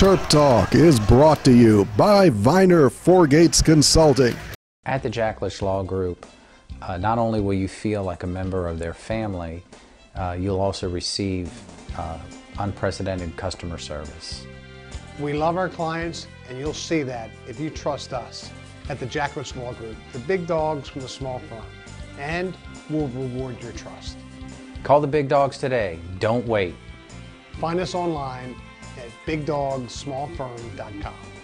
Terp Talk is brought to you by Viner Four-Gates Consulting. At the Jacklish Law Group, not only will you feel like a member of their family, you'll also receive unprecedented customer service. We love our clients, and you'll see that if you trust us at the Jacklish Law Group, the big dogs from the small firm, and we'll reward your trust. Call the big dogs today. Don't wait. Find us online at bigdogsmallfirm.com.